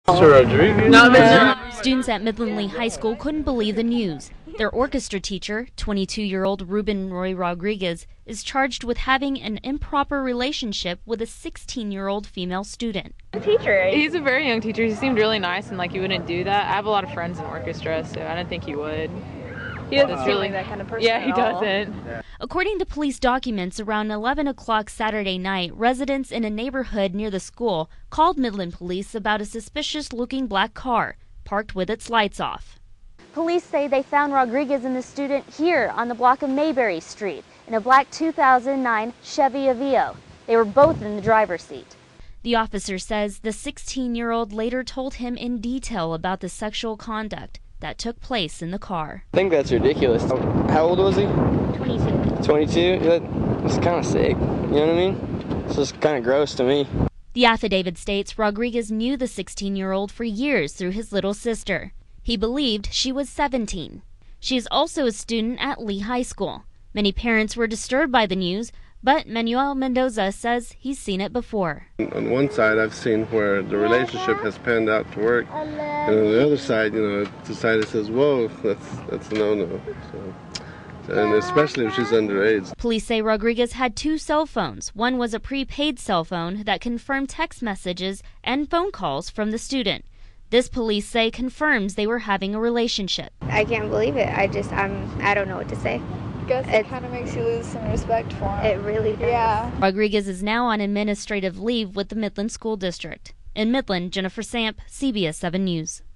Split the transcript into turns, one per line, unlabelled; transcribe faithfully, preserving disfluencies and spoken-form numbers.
Mister Rodriguez?
No, Mister
Students at Midland Lee High School couldn't believe the news. Their orchestra teacher, twenty-two-year-old Ruben Roy Rodriguez, is charged with having an improper relationship with a sixteen-year-old female student.
The teacher. He's a very young teacher. He seemed really nice and like he wouldn't do that. I have a lot of friends in orchestra, so I don't think he would. He doesn't seem like that kind of person. Yeah, he doesn't.
According to police documents, around eleven o'clock Saturday night, residents in a neighborhood near the school called Midland Police about a suspicious-looking black car parked with its lights off. Police say they found Rodriguez and the student here on the block of Maberry Street in a black two thousand nine Chevy Aveo. They were both in the driver's seat. The officer says the sixteen-year-old later told him in detail about the sexual conduct that took place in the car.
I think that's ridiculous. How old was he?
twenty-two.
twenty-two? That's kind of sick. You know what I mean? It's just kind of gross to me.
The affidavit states Rodriguez knew the sixteen-year-old for years through his little sister. He believed she was seventeen. She is also a student at Lee High School. Many parents were disturbed by the news, but Manuel Mendoza says he's seen it before.
On one side, I've seen where the relationship has panned out to work, and on the other side, you know, the side that says, whoa, that's, that's a no-no. So, and especially if she's underage.
Police say Rodriguez had two cell phones. One was a prepaid cell phone that confirmed text messages and phone calls from the student. This, police say, confirms they were having a relationship.
I can't believe it. I just, I'm, I don't know what to say.
I guess it kind of makes you lose some respect for him.
It really does.
Yeah.
Rodriguez is now on administrative leave with the Midland School District. In Midland, Jennifer Samp, C B S seven News.